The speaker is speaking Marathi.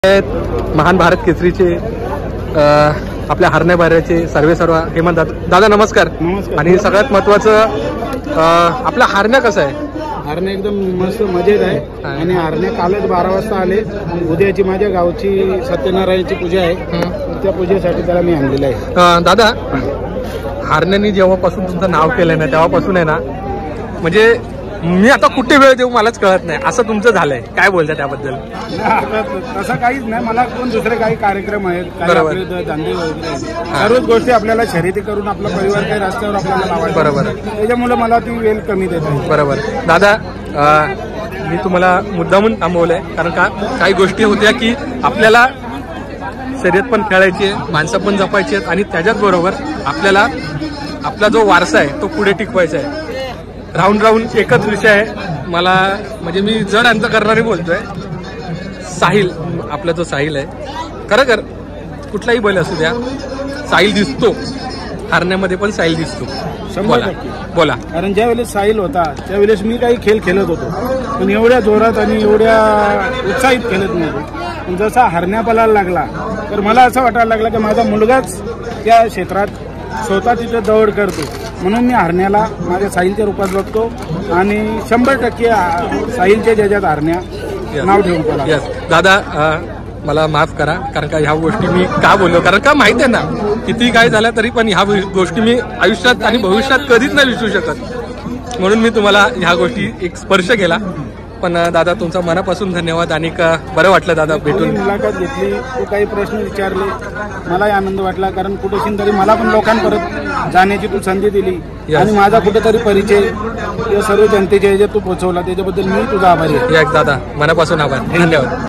महान भारत केसरीचे आपल्या हरण्या बाऱ्याचे सर्व हेमंत दादा नमस्कार। आणि सगळ्यात महत्त्वाचं आपला हरण्या कसा आहे? हरण्या एकदम मस्त मजेत आहे आणि हरण्या कालच 12 वाजता आले। उद्याची माझ्या गावची सत्यनारायणची पूजा आहे, त्या पूजेसाठी त्याला मी आणलेला आहे। दादा हरण्यानी जेव्हापासून तुमचं नाव केलंय ना तेव्हापासून आहे ना, म्हणजे मी आता कुठे वेळ देऊ मलाच कळत नाही असं तुमचं झालंय, काय बोलता त्याबद्दल? तसं काहीच नाही, मला कोण दुसरे काही कार्यक्रम आहेत, काही आपले धंदे वगैरे सर्वच गोष्टी आपल्याला शर्यती करून आपला परिवार काही रस्त्यावर आपल्याला लावायचा, बरोबर, त्याच्यामुळे मला ती वेळ कमी देत आहे। बरोबर दादा, मी तुम्हाला मुद्दामून थांबवलंय कारण का काही गोष्टी होत्या की आपल्याला शर्यत पण खेळायची आहे, माणसं पण जपायची आहेत आणि त्याच्याच बरोबर आपल्याला आपला जो वारसा आहे तो पुढे टिकवायचा आहे। राऊंड राऊंड एकच विषय आहे मला, म्हणजे मी जड अंत करणारी बोलतोय। साहिल, आपला जो साहिल आहे, खरं कुठलाही बैल असू द्या साहिल दिसतो, हरण्यामध्ये पण साहिल दिसतो। 100% बोला। कारण ज्या वेळेस साहिल होता त्यावेळेस मी काही खेळ खेळत होतो, पण एवढ्या जोरात आणि एवढ्या उत्साहित खेळत नव्हतो। पण जसा हरण्या पळायला लागला तर मला असं वाटायला लागलं की माझा मुलगाच त्या क्षेत्रात स्वतः तिथे दौड करतो, म्हणून मी हरण्याला माझ्या साहिलच्या रूपात बघतो आणि 100% साहिलच्या ज्याच्यात हरण्या नाव ठेवून पळा। दादा मला माफ करा कारण का ह्या गोष्टी मी का बोललो, कारण का माहिती आहे ना किती काय झालं तरी पण ह्या गोष्टी मी आयुष्यात आणि भविष्यात कधीच नाही विसरू शकत, म्हणून मी तुम्हाला ह्या गोष्टी एक स्पर्श केला। पण दादा तुमचा मनापासून धन्यवाद आणि बरं वाटलं दादा भेटून, मुलाखत घेतली, तू काही प्रश्न विचारले, मलाही आनंद वाटला। कारण कुठेशी तरी मला पण लोकांपर्यंत जाण्याची तू संधी दिली आणि माझा कुठेतरी परिचय या सर्व जनतेच्या ह्याच्यात तू पोहोचवला, त्याच्याबद्दल मी तुझा आभारी आहे। दादा मनापासून आभार, धन्यवाद।